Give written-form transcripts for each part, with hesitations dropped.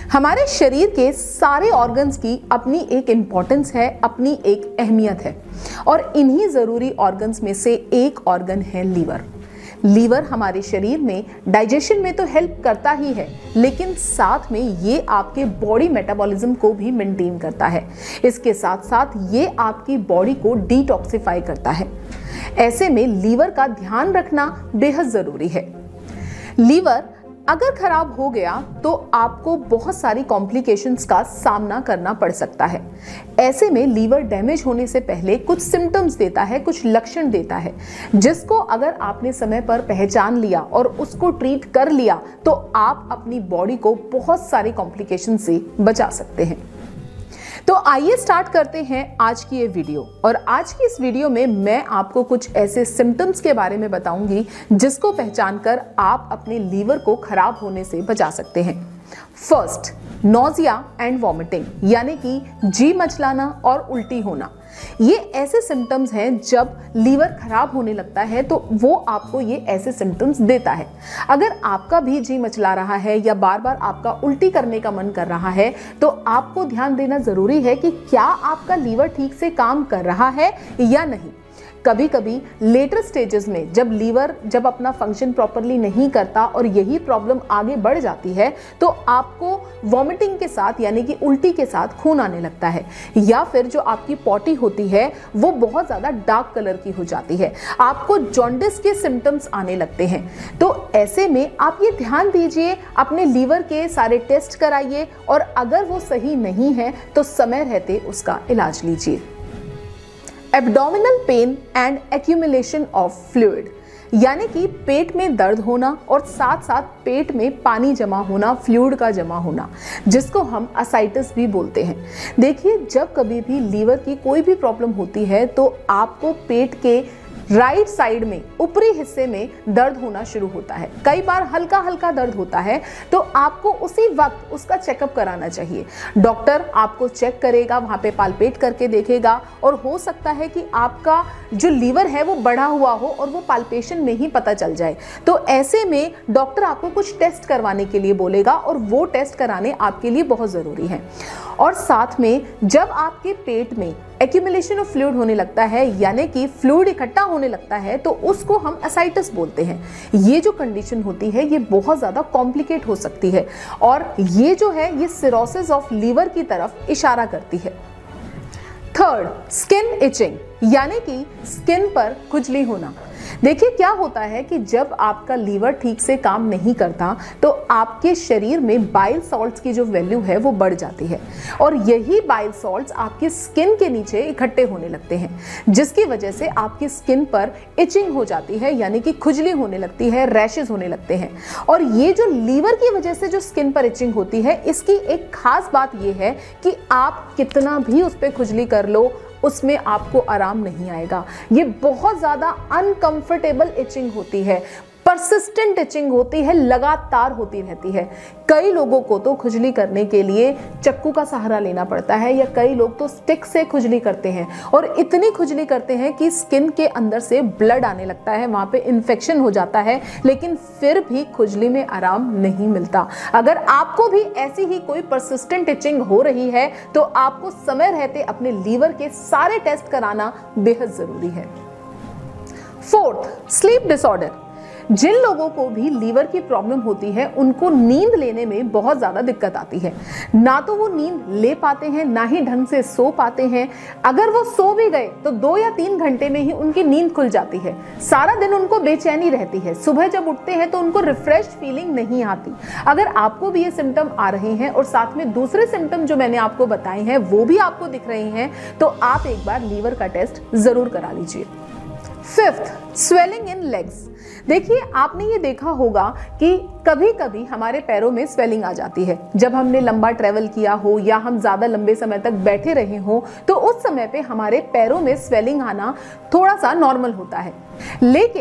हमारे शरीर के सारे ऑर्गन्स की अपनी एक इम्पोर्टेंस है, अपनी एक अहमियत है और इन्हीं ज़रूरी ऑर्गन्स में से एक ऑर्गन है लीवर। लीवर हमारे शरीर में डाइजेशन में तो हेल्प करता ही है, लेकिन साथ में ये आपके बॉडी मेटाबॉलिज्म को भी मेंटेन करता है। इसके साथ साथ ये आपकी बॉडी को डिटॉक्सिफाई करता है। ऐसे में लीवर का ध्यान रखना बेहद ज़रूरी है। लीवर अगर खराब हो गया तो आपको बहुत सारी कॉम्प्लिकेशंस का सामना करना पड़ सकता है। ऐसे में लीवर डैमेज होने से पहले कुछ सिम्टम्स देता है, कुछ लक्षण देता है, जिसको अगर आपने समय पर पहचान लिया और उसको ट्रीट कर लिया तो आप अपनी बॉडी को बहुत सारी कॉम्प्लिकेशन से बचा सकते हैं। तो आइए स्टार्ट करते हैं आज की ये वीडियो। और आज की इस वीडियो में मैं आपको कुछ ऐसे सिम्टम्स के बारे में बताऊंगी जिसको पहचान कर आप अपने लीवर को खराब होने से बचा सकते हैं। फर्स्ट, नोजिया एंड वॉमिटिंग, यानी कि जी मचलाना और उल्टी होना। ये ऐसे सिम्टम्स हैं जब लीवर खराब होने लगता है तो वो आपको ये ऐसे सिम्टम्स देता है। अगर आपका भी जी मचला रहा है या बार बार आपका उल्टी करने का मन कर रहा है तो आपको ध्यान देना जरूरी है कि क्या आपका लीवर ठीक से काम कर रहा है या नहीं। कभी कभी लेटर स्टेजेस में जब लीवर अपना फंक्शन प्रॉपरली नहीं करता और यही प्रॉब्लम आगे बढ़ जाती है तो आपको वॉमिटिंग के साथ यानी कि उल्टी के साथ खून आने लगता है, या फिर जो आपकी पॉटी होती है वो बहुत ज़्यादा डार्क कलर की हो जाती है, आपको जॉन्डिस के सिम्टम्स आने लगते हैं। तो ऐसे में आप ये ध्यान दीजिए, अपने लीवर के सारे टेस्ट कराइए और अगर वो सही नहीं है तो समय रहते उसका इलाज लीजिए। Abdominal pain and accumulation of fluid, यानी कि पेट में दर्द होना और साथ साथ पेट में पानी जमा होना, फ्लूइड का जमा होना, जिसको हम असाइटिस भी बोलते हैं। देखिए, जब कभी भी लीवर की कोई भी प्रॉब्लम होती है तो आपको पेट के राइट साइड में ऊपरी हिस्से में दर्द होना शुरू होता है। कई बार हल्का हल्का दर्द होता है तो आपको उसी वक्त उसका चेकअप कराना चाहिए। डॉक्टर आपको चेक करेगा, वहाँ पे पाल्पेट करके देखेगा और हो सकता है कि आपका जो लीवर है वो बढ़ा हुआ हो और वो पाल्पेशन में ही पता चल जाए। तो ऐसे में डॉक्टर आपको कुछ टेस्ट करवाने के लिए बोलेगा और वो टेस्ट कराने आपके लिए बहुत ज़रूरी है। और साथ में जब आपके पेट में एक्यूमुलेशन ऑफ फ्लूइड होने लगता है यानी कि फ्लूइड इकट्ठा होने लगता है तो उसको हम असाइटिस बोलते हैं। ये जो कंडीशन होती है ये बहुत ज़्यादा कॉम्प्लिकेट हो सकती है और ये जो है ये सिरोसिस ऑफ लीवर की तरफ इशारा करती है। थर्ड, स्किन इचिंग, यानी कि स्किन पर खुजली होना। देखिए, क्या होता है कि जब आपका लीवर ठीक से काम नहीं करता तो आपके शरीर में बाइल सॉल्ट्स की जो वैल्यू है वो बढ़ जाती है और यही बाइल सॉल्ट्स आपकी स्किन के नीचे इकट्ठे होने लगते हैं, जिसकी वजह से आपकी स्किन पर इचिंग हो जाती है, यानी कि खुजली होने लगती है, रैशेस होने लगते हैं। और ये जो लीवर की वजह से जो स्किन पर इचिंग होती है, इसकी एक खास बात ये है कि आप कितना भी उस पर खुजली कर लो उसमें आपको आराम नहीं आएगा। ये बहुत ज़्यादा अनकंफर्टेबल इचिंग होती है, परसिस्टेंट इचिंग होती है, लगातार होती रहती है। कई लोगों को तो खुजली करने के लिए चक्कू का सहारा लेना पड़ता है या कई लोग तो स्टिक से खुजली करते हैं और इतनी खुजली करते हैं कि स्किन के अंदर से ब्लड आने लगता है, वहाँ पे इन्फेक्शन हो जाता है, लेकिन फिर भी खुजली में आराम नहीं मिलता। अगर आपको भी ऐसी ही कोई परसिस्टेंट इचिंग हो रही है तो आपको समय रहते अपने लीवर के सारे टेस्ट कराना बेहद ज़रूरी है। Fourth, sleep disorder. जिन लोगों को भी लीवर की प्रॉब्लम होती है उनको नींद लेने में बहुत ज़्यादा दिक्कत आती है। ना तो वो नींद ले पाते हैं, ना ही ढंग से सो पाते हैं। अगर वो सो भी गए तो 2 या 3 घंटे में ही उनकी नींद खुल जाती है। सारा दिन उनको बेचैनी रहती है, सुबह जब उठते हैं तो उनको रिफ्रेश्ड फीलिंग नहीं आती। अगर आपको भी ये सिम्टम आ रहे हैं और साथ में दूसरे सिम्टम जो मैंने आपको बताए हैं वो भी आपको दिख रहे हैं तो आप एक बार लीवर का टेस्ट ज़रूर करा लीजिए। Fifth, swelling in legs. देखिए, आपने ये देखा होगा कि कभी कभी हमारे पैरों में स्वेलिंग आ जाती है जब हमने लंबा ट्रैवल किया हो या हम ज़्यादा लंबे समय तक बैठे रहे हो तो उस समय पे हमारे पैरों में स्वेलिंग आना थोड़ा सा नॉर्मल होता है। लेकिन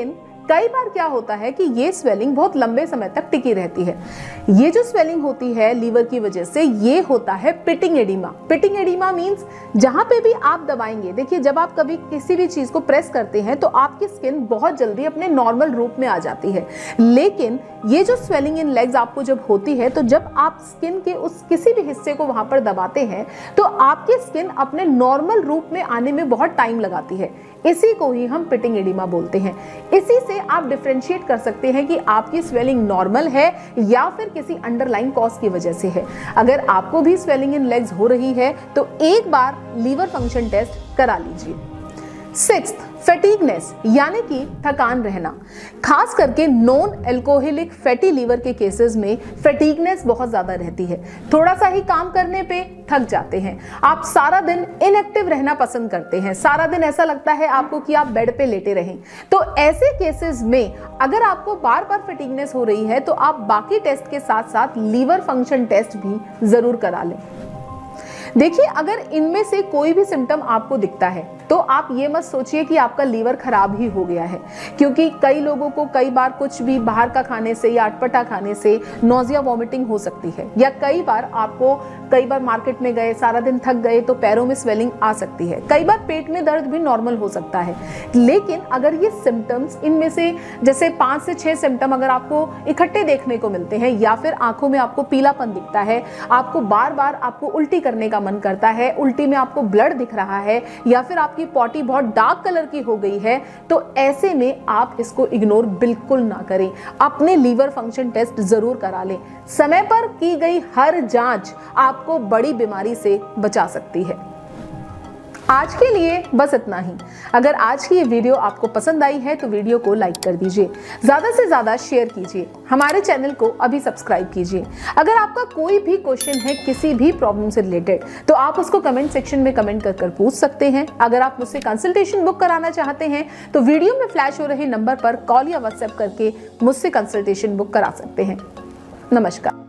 कई बार क्या होता है कि ये स्वेलिंग बहुत लंबे समय तक टिकी रहती है। ये जो स्वेलिंग होती है लीवर की वजह से, ये होता है pitting edema. Pitting edema means जहां पे भी आप दबाएंगे, देखिए जब आप कभी किसी भी चीज को प्रेस करते हैं तो आपकी स्किन बहुत जल्दी अपने नॉर्मल रूप में आ जाती है, लेकिन ये जो स्वेलिंग इन लेग्स आपको जब होती है तो जब आप स्किन के उस किसी भी हिस्से को वहां पर दबाते हैं तो आपकी स्किन अपने नॉर्मल रूप में आने में बहुत टाइम लगाती है। इसी को ही हम पिटिंग एडिमा बोलते हैं। इसी से आप डिफरेंशिएट कर सकते हैं कि आपकी स्वेलिंग नॉर्मल है या फिर किसी अंडरलाइन कॉज की वजह से है। अगर आपको भी स्वेलिंग इन लेग्स हो रही है तो एक बार लीवर फंक्शन टेस्ट करा लीजिए। 6th, फैटिगनेस यानी कि थकान रहना। खास करके नॉन अल्कोहलिक फैटी लीवर के केसेस में फैटिगनेस बहुत ज्यादा रहती है। थोड़ा सा ही काम करने पे थक जाते हैं, आप सारा दिन इनएक्टिव रहना पसंद करते हैं, सारा दिन ऐसा लगता है आपको कि आप बेड पे लेटे रहें। तो ऐसे केसेस में अगर आपको बार बार फैटिगनेस हो रही है तो आप बाकी टेस्ट के साथ साथ लीवर फंक्शन टेस्ट भी जरूर करा लें। देखिए, अगर इनमें से कोई भी सिम्टम आपको दिखता है तो आप ये मत सोचिए कि आपका लीवर खराब ही हो गया है, क्योंकि कई लोगों को कई बार कुछ भी बाहर का खाने से या अटपटा खाने से नोजिया वॉमिटिंग हो सकती है, या कई बार मार्केट में गए, सारा दिन थक गए तो पैरों में स्वेलिंग आ सकती है, कई बार पेट में दर्द भी नॉर्मल हो सकता है। लेकिन अगर ये सिम्टम्स, इनमें से जैसे 5 से 6 सिम्टम अगर आपको इकट्ठे देखने को मिलते हैं, या फिर आंखों में आपको पीलापन दिखता है, आपको बार बार आपको उल्टी करने का मन करता है, उल्टी में आपको ब्लड दिख रहा है, या फिर आपकी पॉटी बहुत डार्क कलर की हो गई है, तो ऐसे में आप इसको इग्नोर बिल्कुल ना करें, अपने लीवर फंक्शन टेस्ट जरूर करा लें। समय पर की गई हर जांच आपको बड़ी बीमारी से बचा सकती है। आज के लिए बस इतना ही। अगर आज की ये वीडियो आपको पसंद आई है तो वीडियो को लाइक कर दीजिए, ज्यादा से ज्यादा शेयर कीजिए, हमारे चैनल को अभी सब्सक्राइब कीजिए। अगर आपका कोई भी क्वेश्चन है किसी भी प्रॉब्लम से रिलेटेड तो आप उसको कमेंट सेक्शन में कमेंट कर पूछ सकते हैं। अगर आप मुझसे कंसल्टेशन बुक कराना चाहते हैं तो वीडियो में फ्लैश हो रहे नंबर पर कॉल या व्हाट्सएप करके मुझसे कंसल्टेशन बुक करा सकते हैं। नमस्कार।